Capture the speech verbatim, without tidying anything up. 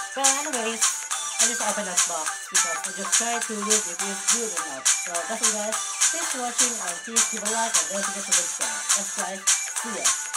But anyways, I just opened that box because I just tried to look if it's good or not. So that's it guys. Thanks for watching and please give a like and don't forget to subscribe. That's guys. See ya.